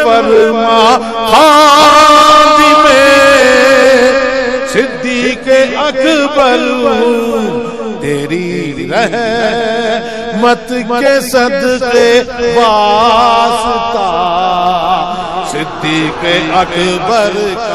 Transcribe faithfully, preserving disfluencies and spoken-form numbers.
फरमा खादिमे सिद्दीक़ अकबर तेरी रहमत के सदक़े वास्ता सिद्दीक़ अकबर